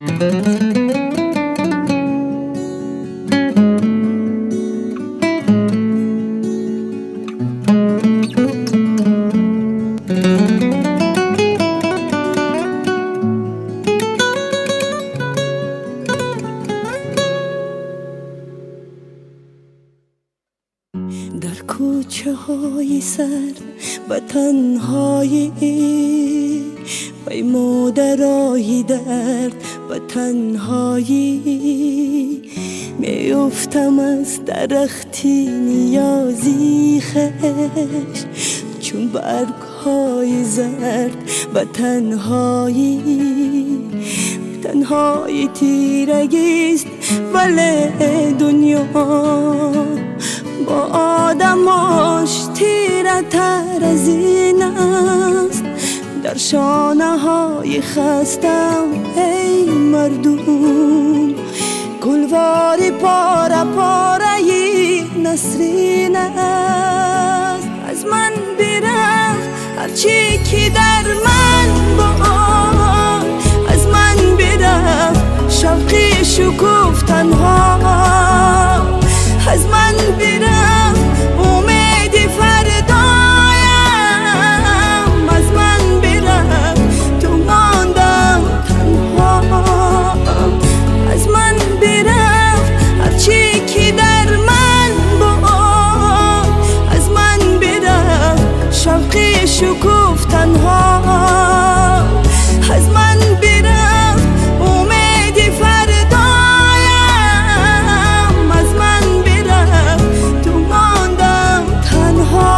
در کوچه های سرد و تنهایی پیمودرایی درد و تنهایی میفتم از درختی نیازی خش چون برگ های زرد و تنهایی تیرگیست ولی دنیا با آدماش تیره تر از این است. در شانه های خستم ای مردم گلواری پاره پاره نسرین است. از من برفت هرچی که در من بود، از من برفت شوقی شکوف تنها، از من برفت امید فردایم، از من برفت تو ماندم تنها، از من برفت هرچی که در من بود، از من برفت شوقی شکوف تنها، از من برفت امید فردایم، از من برفت تو ماندم تنها.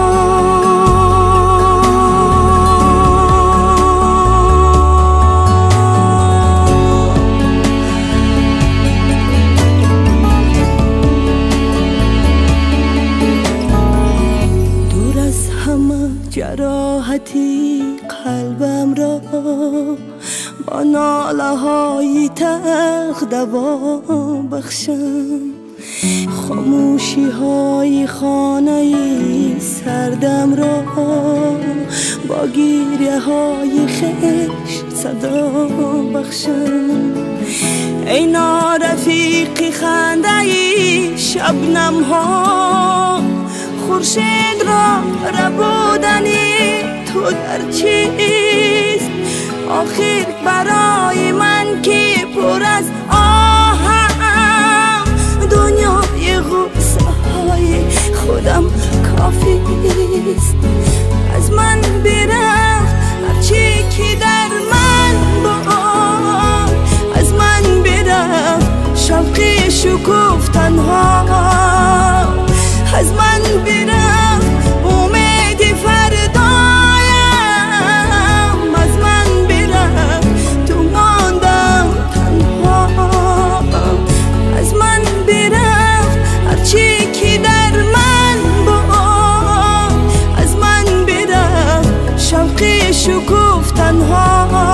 دور از همه جراحتی قلبم را با ناله های تلخ دوا بخشم، خاموشی های خانه سردم را با گریه های خش صدا بخشم. ای نارفیقی خنده شبنم ها، خورشید را ربودنی تو در چیست؟ آخر برای من که پر از آهم دنیای غصه های خودم کافیست. از من برفت هرچی که در من بود، از من برفت شوقی شکوف تنها، از من برفت امید فردایم، از من برفت تو ماندم تنها، از من برفت هرچی که در من بود، از من برفت شوقی شکوف تنها.